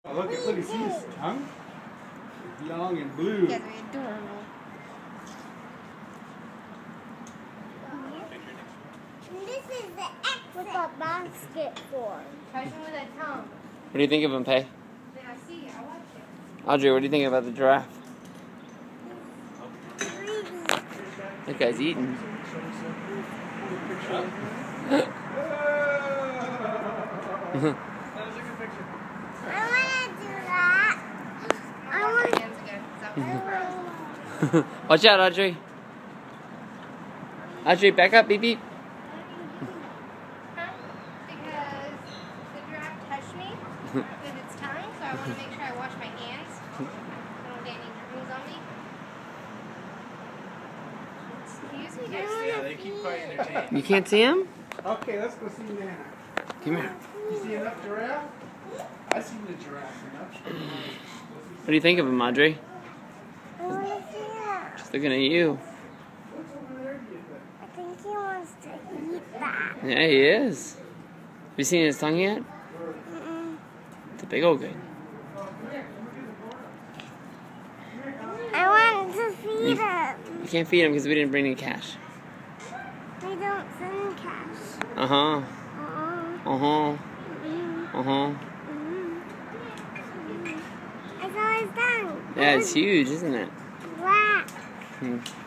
Oh, look, see his tongue? It's long and blue. Yeah, they're adorable. This is the exit. What's that basket for? Touch him with a tongue. What do you think of him, Pay? Then I see it. I watch it. Audrey, what do you think about the giraffe? That guy's eating. I want to do that. I want my hands again. That was gross. Watch out, Audrey. Audrey, back up, beep beep. Huh? Because the giraffe touched me with its tongue, so I want to make sure I wash my hands. I don't get any germs on me. Excuse me, guys. Yeah, they keep quite entertained. You can't see him? Okay, let's go see Nana. Come here. You see enough giraffe? I seen the giraffe enough. What do you think of him, Audrey? I want to see that. Just looking at you. What's over there, do you think? I think he wants to eat that. Yeah, he is. Have you seen his tongue yet? It's a big old guy. I want to feed him. You can't feed him because we didn't bring any cash. We don't send cash. Uh-huh. Uh-huh. Mm-hmm. Uh-huh. I saw his tongue. Yeah, it's huge, isn't it? Black. Hmm.